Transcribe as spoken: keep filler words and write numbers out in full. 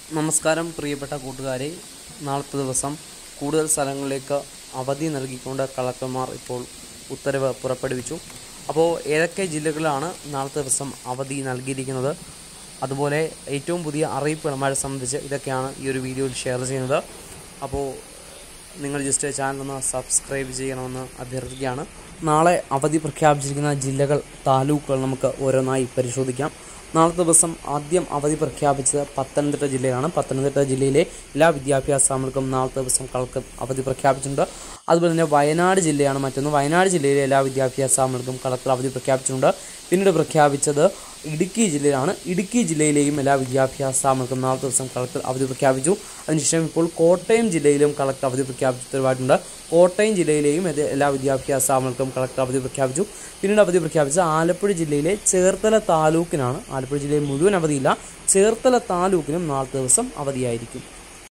നമസ്കാരം പ്രിയപ്പെട്ട കൂട്ടുകാരെ, നാളത്തെ ദിവസം കൂടുതൽ സ്ഥലങ്ങളിലേക്ക് അവധി നൽകിക്കൊണ്ട് കളക്ടർമാർ ഇപ്പോൾ ഉത്തരവ് പുറപ്പെടുവിച്ചു. അപ്പോൾ ഏതൊക്കെ ജില്ലകളിലാണ് നാളത്തെ ദിവസം അവധി നൽകിയിരിക്കുന്നത്, അതുപോലെ ഏറ്റവും പുതിയ അറിയിപ്പുകളുമായി സംബന്ധിച്ച് ഇതൊക്കെയാണ് ഈ ഒരു വീഡിയോയിൽ ഷെയർ ചെയ്യുന്നത്. അപ്പോൾ നിങ്ങൾ ജസ്റ്റ് ചാനൽ ഒന്ന് സബ്സ്ക്രൈബ് ചെയ്യണമെന്ന് അഭ്യർത്ഥിക്കുകയാണ്. നാളെ അവധി പ്രഖ്യാപിച്ചിരിക്കുന്ന ജില്ലകൾ, താലൂക്കുകൾ നമുക്ക് ഓരോന്നായി പരിശോധിക്കാം. നാളത്തെ ദിവസം ആദ്യം അവധി പ്രഖ്യാപിച്ചത് പത്തനംതിട്ട ജില്ലയിലാണ്. പത്തനംതിട്ട ജില്ലയിലെ എല്ലാ വിദ്യാഭ്യാസ സ്ഥാപനങ്ങൾക്കും നാളത്തെ ദിവസം കളക്ടർ അവധി പ്രഖ്യാപിച്ചിട്ടുണ്ട്. അതുപോലെ തന്നെ വയനാട് ജില്ലയാണ് മറ്റൊന്ന്. വയനാട് ജില്ലയിലെ എല്ലാ വിദ്യാഭ്യാസ സ്ഥാപനങ്ങൾക്കും കളക്ടർ അവധി പ്രഖ്യാപിച്ചിട്ടുണ്ട്. പിന്നീട് പ്രഖ്യാപിച്ചത് ഇടുക്കി ജില്ലയിലാണ്. ഇടുക്കി ജില്ലയിലെയും എല്ലാ വിദ്യാഭ്യാസ സ്ഥാപനങ്ങൾക്കും നാളത്തെ ദിവസം കളക്ടർ അവധി പ്രഖ്യാപിച്ചു. അതിനുശേഷം ഇപ്പോൾ കോട്ടയം ജില്ലയിലും കളക്ടർ അവധി പ്രഖ്യാപിച്ച ഉത്തരവായിട്ടുണ്ട്. കോട്ടയം ജില്ലയിലെയും എല്ലാ വിദ്യാഭ്യാസ സ്ഥാപനങ്ങൾക്കും കളക്ടർ അവധി പ്രഖ്യാപിച്ചു. പിന്നീട് അവധി പ്രഖ്യാപിച്ചത് ആലപ്പുഴ ജില്ലയിലെ ചേർത്തല താലൂക്കിനാണ്. ആലപ്പുഴ ജില്ലയിൽ മുഴുവൻ അവധിയില്ല, ചേർത്തല താലൂക്കിനും നാളത്തെ ദിവസം അവധിയായിരിക്കും.